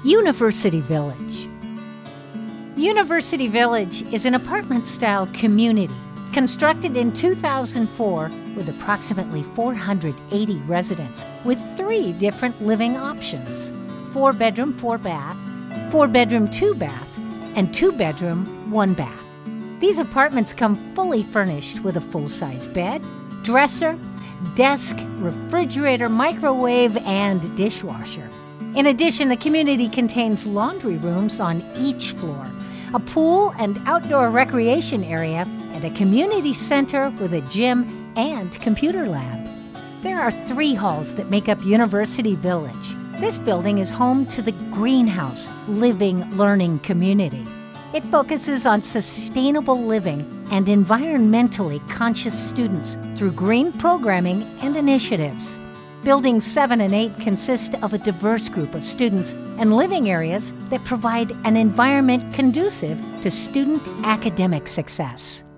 University Village. University Village is an apartment-style community constructed in 2004 with approximately 480 residents with 3 different living options: 4-bedroom, 4-bath, 4-bedroom, 2-bath, and 2-bedroom, 1-bath. These apartments come fully furnished with a full-size bed, dresser, desk, refrigerator, microwave, and dishwasher. In addition, the community contains laundry rooms on each floor, a pool and outdoor recreation area, and a community center with a gym and computer lab. There are 3 halls that make up University Village. This building is home to the Greenhouse Living Learning Community. It focuses on sustainable living and environmentally conscious students through green programming and initiatives. Buildings 7 and 8 consist of a diverse group of students and living areas that provide an environment conducive to student academic success.